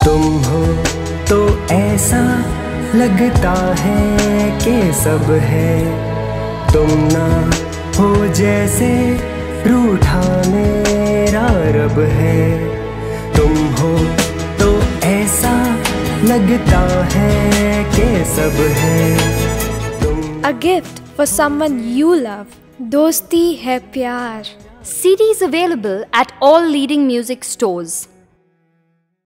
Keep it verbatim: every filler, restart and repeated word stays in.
तुम हो तो ऐसा लगता है कि सब है, तुम ना हो जैसे रूठा मेरा रब है। तुम हो तो ऐसा लगता है कि सब है तुम। A gift for someone you love. दोस्ती है प्यार. C Ds available at all leading music stores.